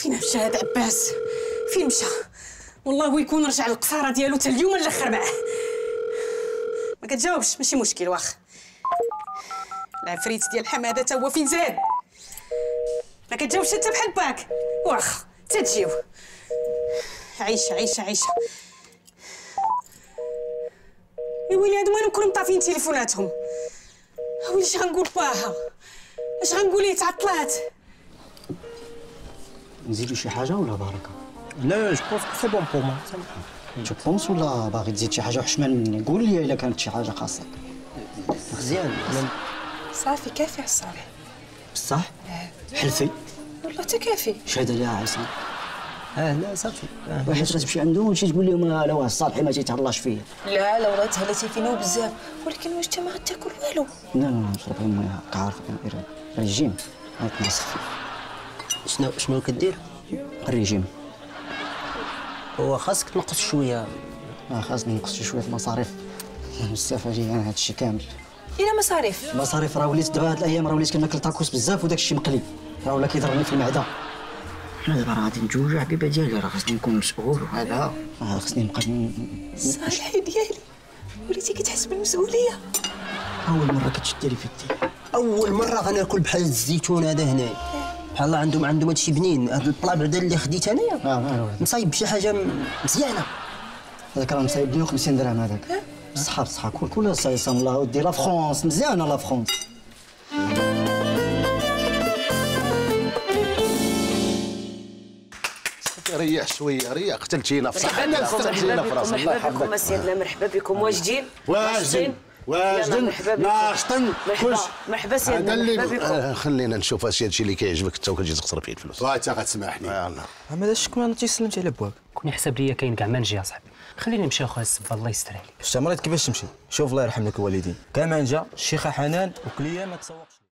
فين مشى هذا عباس؟ فين مشى؟ والله ويكون رجع للقصاره ديالو حتى اليوم الاخر معاه. ما كتجاوبش، ماشي مشكل واخا. العفريت ديال حماده تا هو فين زاد؟ ما كتجاوبش حتى بحال باك. واخا حتى تجيو. عيشه عيشه عيشه. يا ويلي هادو مالهم كلهم طافين تليفوناتهم. ويلي اش غنقول باها؟ اش غنقول ليه تعطلات؟ نزيدو شي حاجه ولا بركه؟ لا جو بونس سي بون بور موا. جو بونس ولا باغي تزيد شي حاجه وحشمان؟ قول لي الا كانت شي حاجه خاصك. مزيان صافي كافي على الصالح. بصح؟ حلفي والله حتى كافي. شهاده لها عصام. لا صافي. حيت غتمشي عندهم وتمشي تقول لهم لا واه الصالحي ما تيتهلاش فيا. لا راه تهلاتي فينا بزاف، ولكن واش انت ما غتاكل والو؟ لا لا نشرب غير الماء، كعارفك انا ريجيم غنتنصف فيه. شنو كدير؟ الريجيم. هو خاصك تنقص شويه. خاصني نقص شويه في المصاريف بزاف عليا انا هادشي كامل. إلا مصاريف؟ المصاريف راه وليت دابا هاد الايام راه وليت كناكل تاكوس بزاف وداك الشيء مقلي، راه ولا كيضرني في المعده. انا دابا راه غادي نتزوج الحبيبه ديالي، راه خاصني نكون مسؤول وهذا، خاصني نبقى صالحي ديالي وليتي كتحس بالمسؤوليه. اول مره كتشدي لي في يدي، اول مره غناكل بحال الزيتون هذا هنايا. بحال الله عندهم هادشي بنين. هاد البلا بعدا اللي خديت انايا مصايب بشي حاجه مزيانه. هذاك راه مصايب 150 درهم هذاك. بصحة كل صايصه الله ودي لا فرونس مزيانه لا فرونس. ريح شويه ريح، قتلتينا في صحتنا، قتلتينا في راسنا. مرحبا بكم اسيادنا، مرحبا بكم. واجدين واجدين ناشطين مرحبا سيدنا، مرحبا بكم. خلينا نشوف هادشي اللي كيعجبك انت وكتجي تخسر فيه الفلوس. واه انت غتسمحني. هذا شكون انا تيسلمتي على بواك؟ كون يحسب ليا كاين كاع ما نجي اصاحبي. خليني نمشي اخويا الصبا الله يستر عليك. شتا مريض كيفاش تمشي؟ شوف الله يرحم لك الوالدين. كمان جا الشيخه حنان وكليه ما تسوقش.